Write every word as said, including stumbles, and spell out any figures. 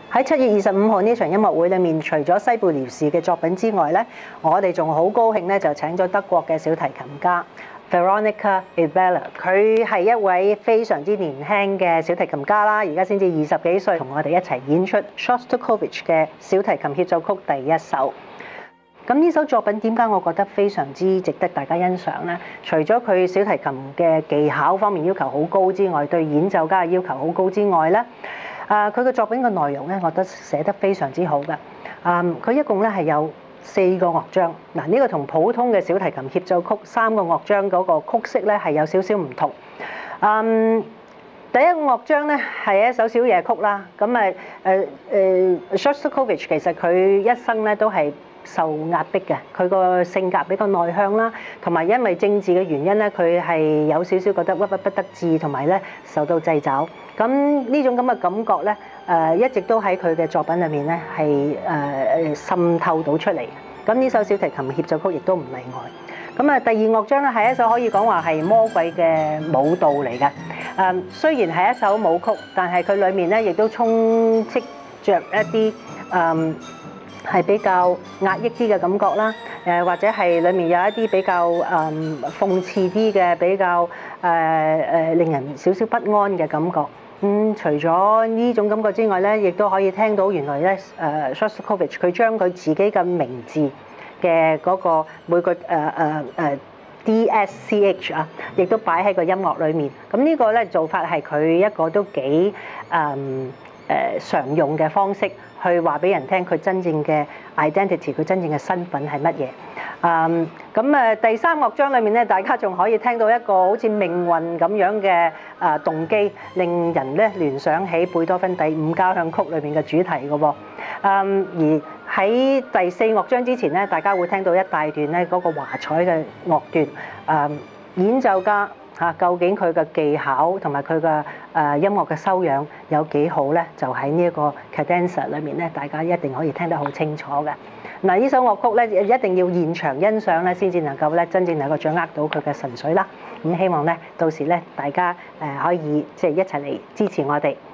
喺七月二十五號呢場音樂會裏面，除咗西貝遼士嘅作品之外咧，我哋仲好高興咧，就請咗德國嘅小提琴家 Veronika Ebeler。佢係一位非常之年輕嘅小提琴家啦，而家先至二十幾歲，同我哋一齊演出 Shostakovich 嘅小提琴協奏曲第一首。咁呢首作品點解我覺得非常之值得大家欣賞呢？除咗佢小提琴嘅技巧方面要求好高之外，對演奏家嘅要求好高之外咧，啊佢嘅作品嘅內容咧，我覺得寫得非常之好嘅。啊，佢一共咧係有四個樂章。嗱，呢個同普通嘅小提琴協奏曲三個樂章嗰個曲式咧係有少少唔同。嗯，第一個樂章咧係一首小夜曲啦。咁誒誒誒 Shostakovich 其實佢一生咧都係受壓迫嘅，佢個性格比較內向啦，同埋因為政治嘅原因咧，佢係有少少覺得屈屈不得志，同埋咧受到掣肘。咁呢種咁嘅感覺咧，誒一直都喺佢嘅作品裏面咧係誒誒滲透到出嚟。咁呢首小提琴協奏曲亦都唔例外。咁啊，第二樂章咧係一首可以講話係魔鬼嘅舞蹈嚟嘅。誒雖然係一首舞曲，但係佢裏面咧亦都充斥着一啲誒係比較壓抑啲嘅感覺啦，誒或者係裡面有一啲比較誒諷刺啲嘅，比較誒誒令人少少不安嘅感覺。咁除咗呢種感覺之外咧，亦都可以聽到原來咧誒 Shostakovich 佢將佢自己嘅名字嘅嗰個每個誒誒誒 D S C H 啊，亦都擺喺個音樂裡面。咁呢個咧做法係佢一個都幾誒誒常用嘅方式。去話俾人聽佢真正嘅 identity， 佢真正嘅身份係乜嘢？嗯，咁誒第三樂章裏面咧，大家仲可以聽到一個好似命運咁樣嘅誒動機，令人咧聯想起貝多芬第五交響曲裏面嘅主題嘅喎。嗯，而喺第四樂章之前咧，大家會聽到一大段咧嗰個華彩嘅樂段。誒，演奏家嚇究竟佢嘅技巧同埋佢嘅誒音樂嘅修養有幾好咧？就喺呢一個 cadenza 裏面咧，大家一定可以聽得好清楚嘅。嗱，呢首樂曲咧一定要現場欣賞咧，先至能夠咧真正能夠掌握到佢嘅神髓啦。咁希望咧到時咧大家誒可以即係一齊嚟支持我哋。